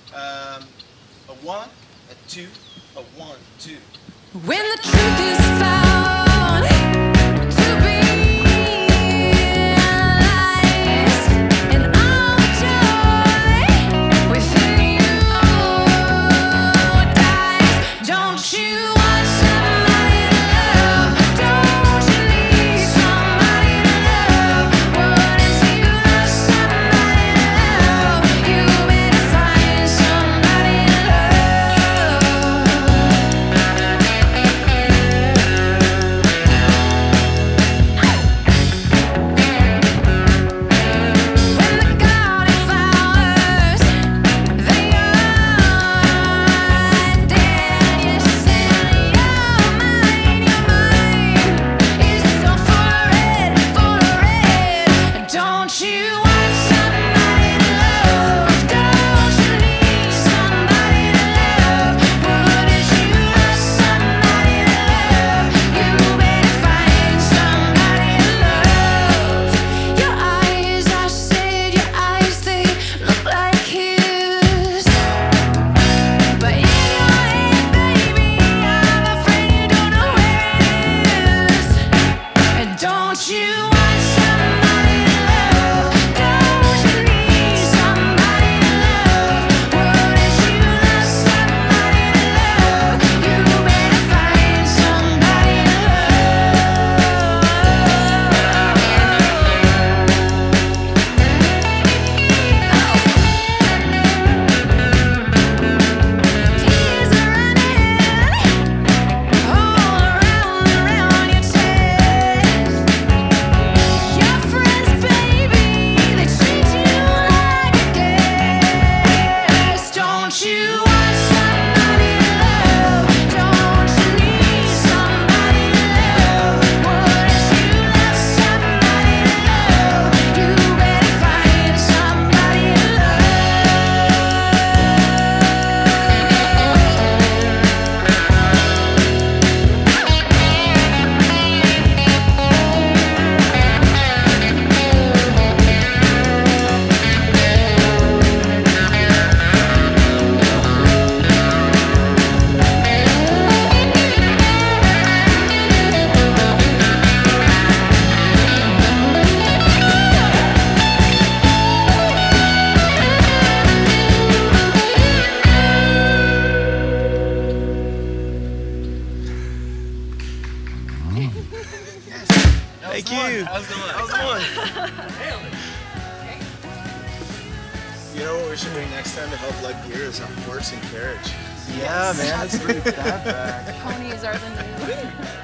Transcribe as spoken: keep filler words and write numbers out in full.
Um, a one, a two, a one, two. When the truth is found to be lies and all the joy within you dies. Don't you want somebody to love? Don't you need somebody to love? What is you love somebody to love? You better find somebody to love. When the garden flowers they are dead, yes, and your mind, your mind is so full of red, full of red. Don't you want somebody to love? Don't you need somebody to love? What is you love somebody to love? You better find somebody to love. Your eyes, I said, your eyes, they look like his. But in your head, baby, I'm afraid you don't know where it is. And don't you want somebody to love? Don't you need somebody to love? What is you love somebody to love? You better find somebody to Tears are running all around, around your chest. Your friends, baby, they treat you like a guest. Don't you want somebody to love? Don't you need somebody to love? What is you love somebody to love? You better find somebody to Thank you. That was the one. That was the one. You know what we should do next time to help leg gear is a horse and carriage. Yeah, man, let's bring that back. Ponies are the new.